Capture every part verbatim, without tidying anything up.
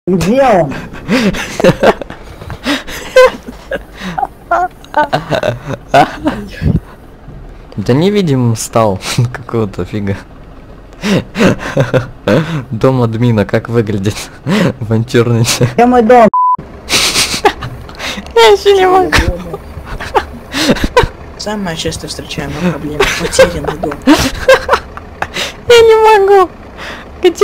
Где он? Да невидим стал какого-то фига. Дом админа как выглядит? Авантюрный. Где мой дом? Я еще не могу. Самая часто встречаемая проблема — потерянный дом. Я не могу. Где?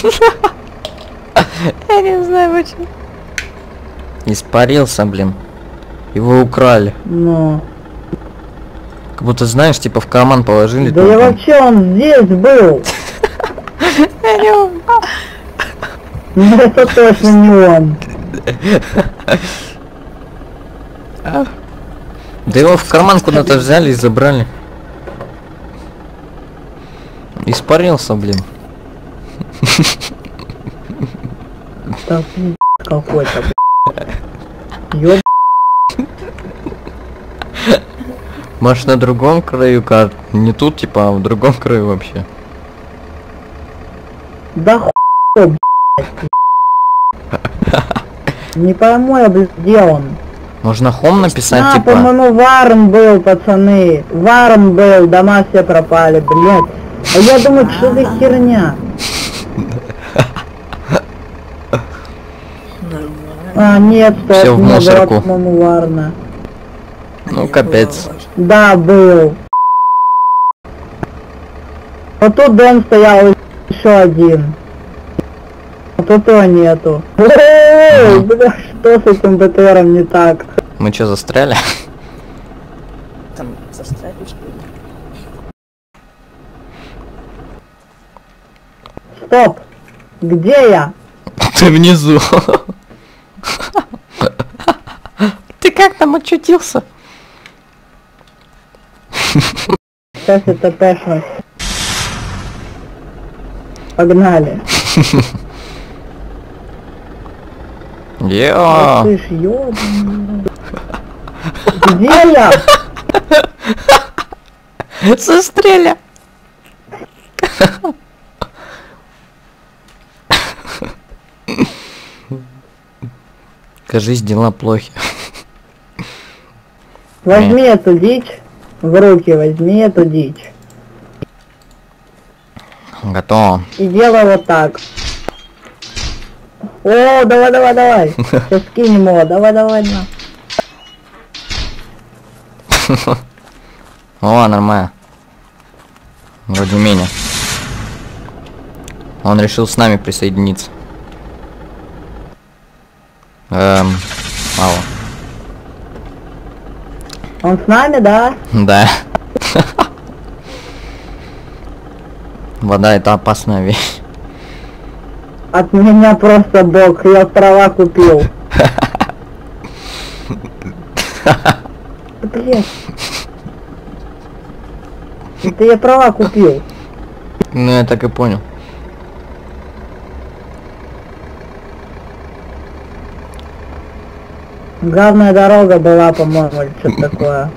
Я не знаю почему. Испарился, блин. Его украли. Ну. Как будто, знаешь, типа в карман положили. Да я вообще, он здесь был. Я не могу. Ну это точно не он. Да его в карман куда-то взяли и забрали. Испарился, блин. Да какой-то, ёб. Может, на другом краю карт? Не тут, типа, а в другом краю вообще. Да хуй, блядь. Не пойму я, блядь, где он. Можно хом написать, А, типа... по-моему, Варн был, пацаны. Варн был, дома все пропали, блядь. А я думаю, что за херня? А, нет, стоп, Всё в не было, мусорку. по-моему, Варна. Ну, капец. Да, был. Вот тут дом стоял еще один. А тут его нету. Эй, бля, что с этим БТРом не так? Мы что, застряли? Там застряли, что ли? Стоп! Где я? Ты внизу. Ты как там очутился? Сейчас это пешно. Погнали. Йо. Ты ж ёбаный. Где я? Застреля. Кажись, дела плохи. Возьми эту дичь. В руки возьми эту дичь. Готово. И делай вот так. О, давай, давай, давай. Сейчас скинем его. Давай, давай, на. О, нормально. Вроде меня. Он решил с нами присоединиться. Эм, мало. Он с нами, да? Да. Вода — это опасная вещь. От меня просто бог. Я права купил. Блин. Это я права купил. Ну, я так и понял. Главная дорога была, по-моему, или что-то такое.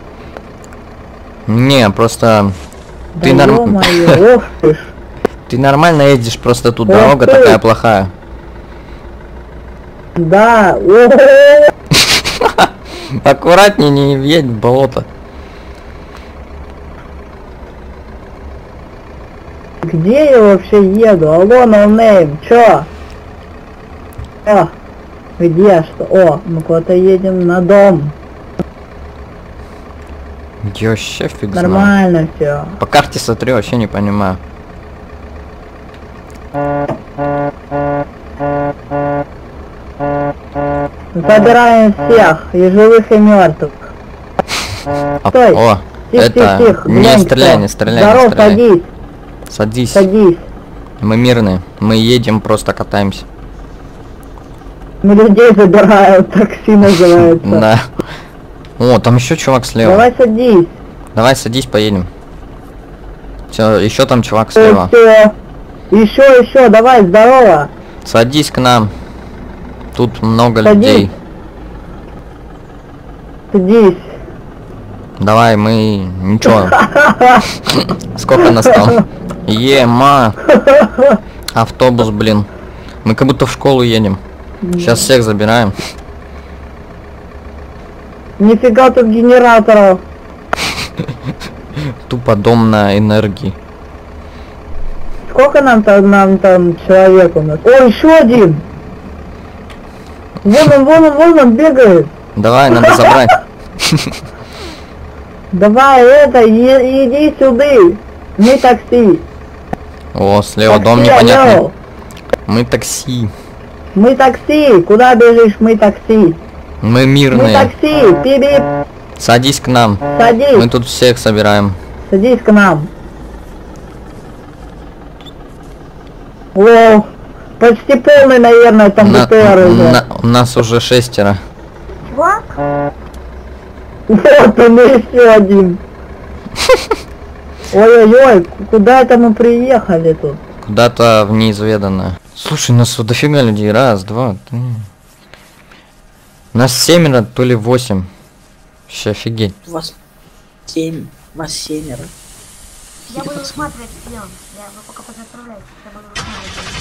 Не, просто... Да Ты норм... ё-моё, ох ты ж. Ты нормально едешь, просто тут Ох дорога ты. такая плохая. Да, о-о-о. Аккуратнее, не въедь в болото. Где я вообще еду? Алло, ноунейм, чё? О, где что? О, мы куда-то едем на дом. Я вообще фиг знаю. Нормально все. По карте смотрю, вообще не понимаю. Забираем всех, и живых, и мертвых. А, Стой. О, Тихо, это... тихо, тихо. Не Глянь, стреляй, кто. не стреляй, Здоров, не стреляй. садись, Садись. садись. Мы мирные. Мы едем, просто катаемся. Мы людей забираем, такси называется. Да. О, там еще чувак слева. Давай садись. Давай садись, поедем. Все, еще там чувак слева. Все. Еще, еще, давай, здорово. Садись к нам. Тут много Садись. людей. Садись. Давай, мы... Ничего. Сколько нас там? Ема. Автобус, блин. Мы как будто в школу едем. Сейчас всех забираем. Нифига тут генераторов. Тупо дом на энергии. Сколько нам там, нам там человек у нас? О, еще один! Вон он, вон он, вон он бегает. Давай, надо забрать. Давай это, е- иди сюда. Мы такси. О, слева Такси, дом непонятный. алло. Мы такси. Мы такси. Куда бежишь? Мы такси. Мы Мы мирные. такси. Пип-пип. Садись к нам. Садись. Мы тут всех собираем. Садись к нам. О, почти полный, наверное, там На- БТР уже. на- у нас уже шестеро. Вот он еще один. Ой-ой-ой, куда это мы приехали тут? Куда-то в неизведанное. Слушай, нас вот дофига людей. Раз, два, три. Нас семеро, то ли восемь. Вообще офигеть. Вас семь, вас семеро. Я буду высматривать прием. Я вы пока позаправляюсь. Я буду высматривать.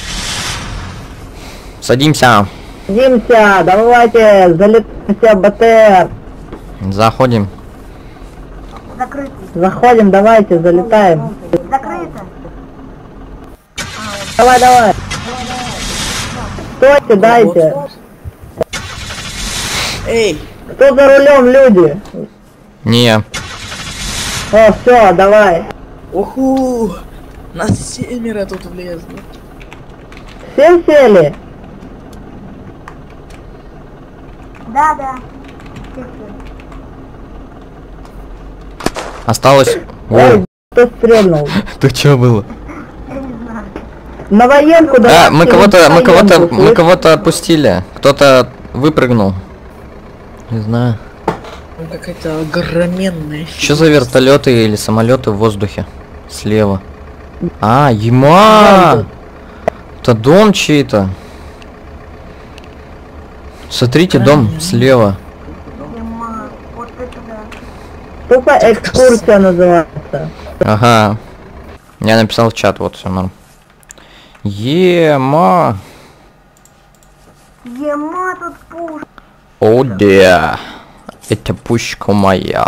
Садимся. Садимся, давайте, залетаемся в БТР. Заходим. Закрытый. Заходим, давайте, залетаем. Закрыто. Давай, давай. Стойте, дайте. Вот. Эй, Кто за рулем, люди? Не. О, все, давай. уху! Нас семеро тут влезли. Все сели? Да, да. Всех всех. Осталось. Ой, О, кто стрельнул? ты чё было? Я не знаю. На военку, да? А, мы кого-то, мы кого-то, мы кого-то отпустили. Кто-то выпрыгнул. Не знаю. Ну, какая-то огроменная. Что за вертолеты или самолеты в воздухе? Слева. А, ема! Это дом чей-то. Смотрите, дом слева. Ема. Вот это да. Тупо экскурсия называется. Ага. Я написал в чат, вот все норм. Ема. Ема тут пушка. О, да. Это пушка моя.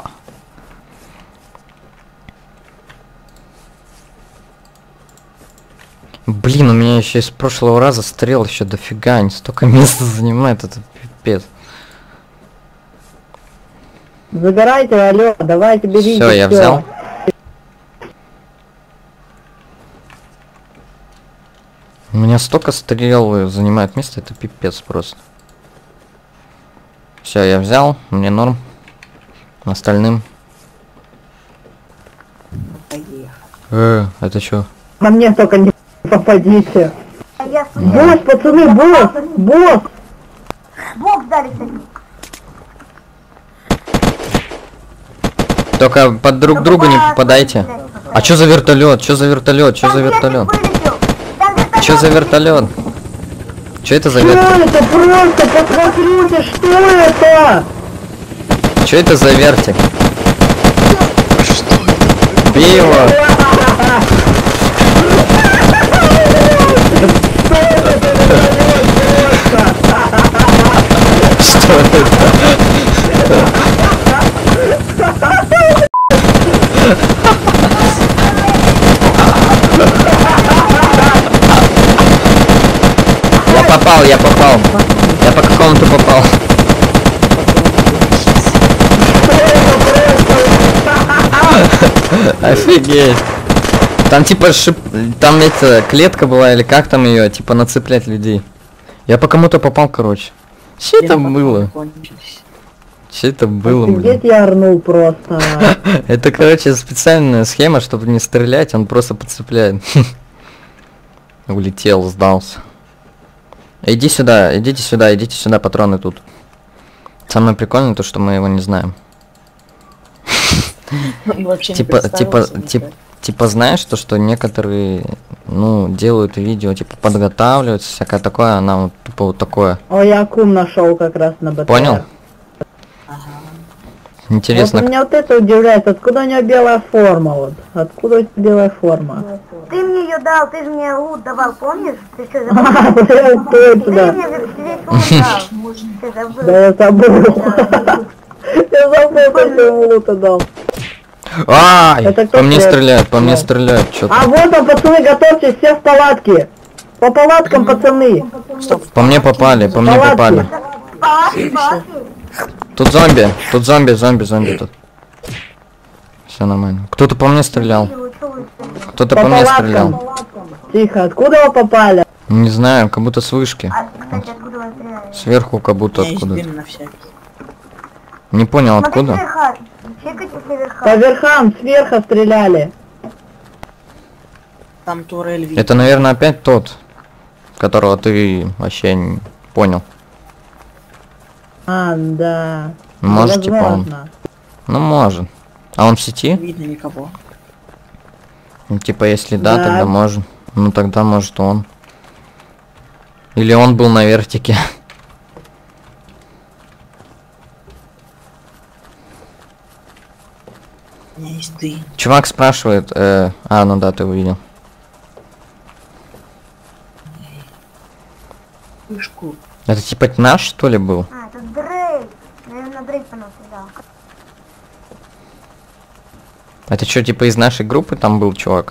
Блин, у меня еще из прошлого раза стрел еще дофига, они столько места занимают, это пипец. Забирайте, алло, давайте берите. Все, я всё. взял. У меня столько стрел занимает место, это пипец просто. Все, я взял, мне норм. Остальным. Поехали. Э, это что? На мне только не попадите. А я студент. Босс, пацаны, босс, босс. Бог дали кстати. Только под друг другу не попадайте. А что за вертолет? Что за вертолет? Что за вертолет? Что за вертолет? Что это за Что вертолет? это? Просто посмотрите, что это? Что это за вертик? Бей его! Что это? Я попал, я попал. Я по какому-то попал. Офигеть. Там типа шип... Там эта клетка была, или как там ее, типа нацеплять людей. Я по кому-то попал, короче. Что это было? Что это было, блин? Офигеть, я орнул просто. Это, короче, специальная схема, чтобы не стрелять, он просто подцепляет. Улетел, сдался. Иди сюда, идите сюда, идите сюда, патроны тут. Самое прикольное то, что мы его не знаем. Вообще не Типа, типа, представился типа, никак. типа, знаешь, то, что некоторые, ну, делают видео, типа, подготавливаются, всякое такое, а нам вот, типа, вот такое. О, я кум нашел как раз на БТР. Понял? Ага. Интересно, Вот меня вот это удивляет, откуда у него белая форма вот? Откуда у тебя белая форма? Ты мне ее дал, ты же мне лут давал, помнишь? Ты что, А, забыл? блин, Ты точно. мне весь лут дал. Ты забыл? Да я забыл. Я забыл, что я ему лута дал. ай, Это кто по мне стреляет? стреляют, по мне Да. стреляют, что-то. А вот он, пацаны, готовьтесь, все в палатке. По палаткам, пацаны. По мне попали, по мне Палатки. попали. Палатки, палатки. Тут зомби, тут зомби, зомби, зомби тут. Все нормально. Кто-то по мне стрелял. Чего, чего вы стреляете? Кто-то По по мне палаткам. стрелял. Тихо, откуда вы попали? Не знаю, как будто с вышки. А, кстати, откуда вы стреляли? Сверху как У будто меня есть откуда. дым на всякий. Не понял Смотрите откуда. верха. Чекайте все верха. По верхам, сверху стреляли. Там турель видит. Это, наверное, опять тот, которого ты вообще не понял. А, да. Может, типа он. Возможно. Ну, может. А он в сети? Не видно никого. Ну, типа, если да, Да. тогда может. Ну, тогда может он. Или он был на вертике. У меня есть дым. Чувак спрашивает, э, а, ну да, ты увидел. Вышку. Это типа наш, что ли, был? А, это Дрейк. Наверное, Дрейк по нам стрелял. Это что, типа из нашей группы там был чувак?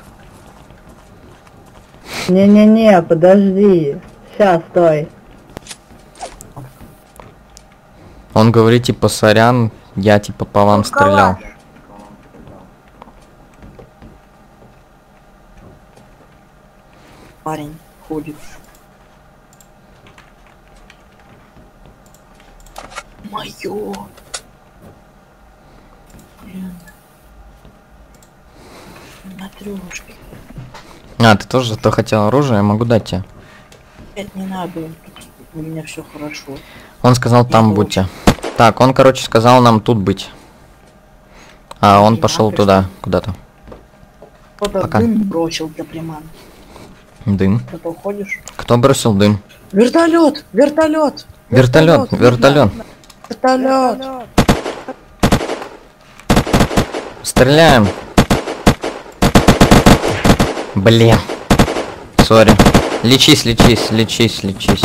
Не-не-не, подожди. Сейчас, стой. Он говорит, типа, сорян, я типа по вам стрелял. Парень ходит. Моё. Блин. На трёшке. А, ты тоже то хотел оружие, я могу дать тебе. Нет, не надо. У меня все хорошо. Он сказал, там Не будьте. Так, он, короче, сказал нам тут быть. А он Не пошел надо, туда, куда-то. Кто-то Пока. дым бросил для приманки. Дым. Кто-то уходишь? Кто бросил дым? Вертолет! Вертолет! Вертолет, вертолет. Вертолет! Стреляем. Блин. Сори. Лечись, лечись, лечись, лечись.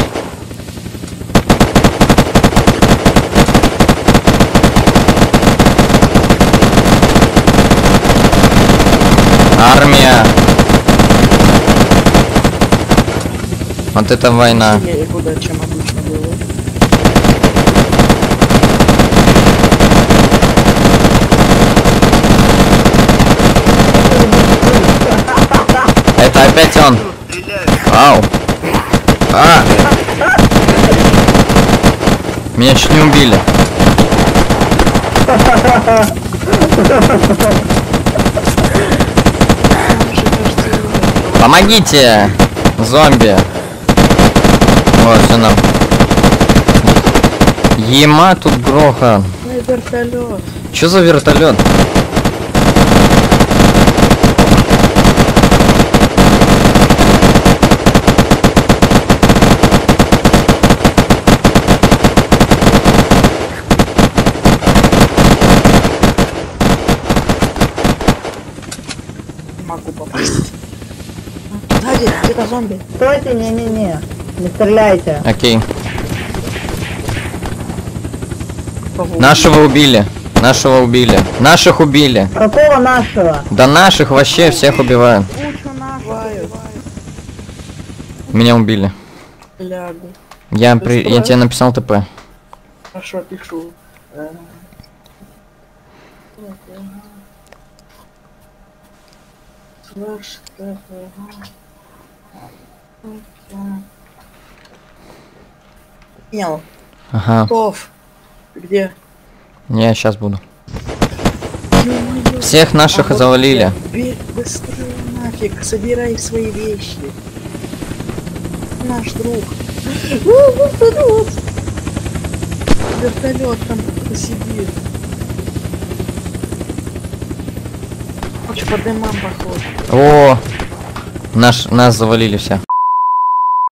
Армия. Вот это война. Сильнее куда, чем обычно было. Это опять он. Ау. А. Меня чуть не убили. Помогите! Зомби. Вот, все нам. Ема тут гроха. Ой, вертолет. Чё за вертолет? Не могу попасть. Сзади, где-то зомби. Стойте, не-не-не. Не стреляйте. Окей. Кого? Нашего убили. Нашего убили. Наших убили. Какого нашего? Да наших вообще всех убивают. Убивают. Меня убили. Лягу. Я при... я тебе написал ТП. Хорошо, пишу. Э, слэш, ТП. Понял. Ага. Готов. Ты где? Я сейчас буду. Ё-моё. Всех наших А вот завалили. бе- Быстрее нафиг, собирай свои вещи. Наш друг. О, вертолет! Вертолет там кто-то сидит. Очень по дымам похож. О, наш нас завалили все.